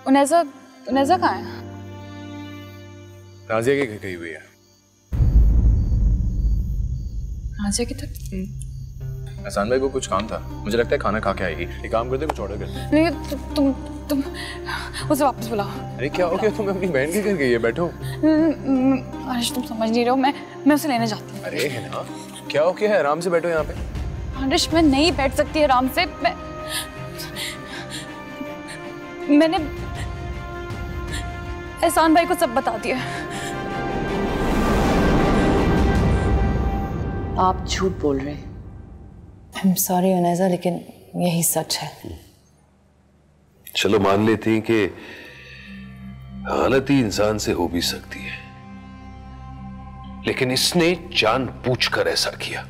उनेजा उनेजा कहाँ है? राजिया के घर गई हुई है। राजिया की तक? एहसान भाई को कुछ काम था, मुझे लगता है खाना खा के आएगी। एक काम करते कुछ ऑर्डर करते। नहीं तुम उसे वापस बुलाओ। अरे क्या हो गया, तुम अपनी बहन के घर गई है, बैठो। आरिश तुम समझ नहीं रहे हो, मैं उसे लेने जाती हूँ। अरे है ना, क्या हो गया है, आराम से बैठो यहाँ पे। आरिश मैं नहीं बैठ सकती आराम से, मैंने एहसान भाई को सब बता दिया। आप झूठ बोल रहे हैं। आई एम सॉरी उनेजा, लेकिन यही सच है। चलो मान लेते हैं कि हालत ही इंसान से हो भी सकती है, लेकिन इसने जानबूझकर ऐसा किया।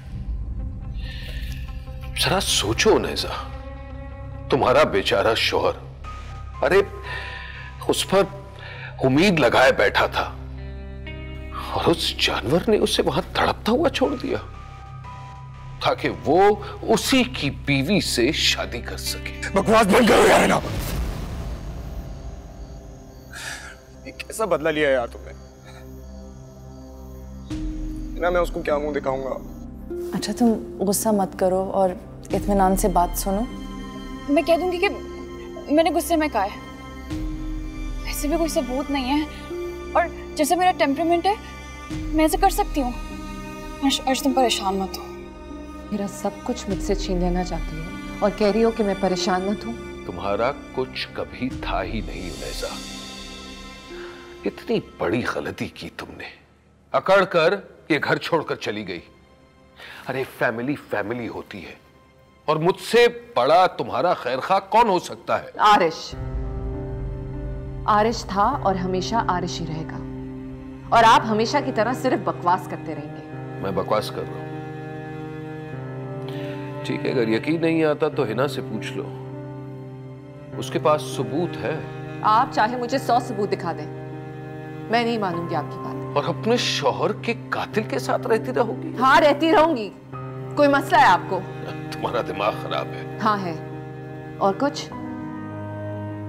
जरा सोचो नेजा, तुम्हारा बेचारा शौहर, अरे उस पर उम्मीद लगाए बैठा था और उस जानवर ने उसे वहां तड़पता हुआ छोड़ दिया ताकि वो उसी की बीवी से शादी कर सके। बकवास बंद करो यार ना। ये कैसा बदला लिया यार तुमने ना, मैं उसको क्या मुंह दिखाऊंगा। अच्छा तुम गुस्सा मत करो और इत्मीनान से बात सुनो। मैं कह दूंगी कि मैंने गुस्से में कहा है, वैसे भी कोई सबूत नहीं है और जैसे मेरा टेम्परामेंट है मैं ऐसे कर सकती हूँ। अर्श तुम परेशान मत हो। मेरा सब कुछ मुझसे छीन लेना चाहती हो और कह रही हो कि मैं परेशान मत हूँ। तुम्हारा कुछ कभी था ही नहीं उनेजा। इतनी बड़ी गलती की तुमने, अकड़ कर ये घर छोड़कर चली गई। अरे फैमिली फैमिली होती है और मुझसे बड़ा तुम्हारा खैरखा कौन हो सकता है? आरिश, आरिश था और हमेशा आरिश ही रहेगा और आप हमेशा की तरह सिर्फ बकवास करते रहेंगे। मैं बकवास कर रहा हूं? ठीक है, अगर यकीन नहीं आता तो हिना से पूछ लो, उसके पास सबूत है। आप चाहे मुझे 100 सबूत दिखा दें, मैं नहीं मानूंगी आपकी बात। और अपने शौहर के कातिल के साथ रहती रहोगी? हाँ रहती रहूंगी। कोई मसला है आपको? तुम्हारा दिमाग खराब है। हाँ है। और कुछ?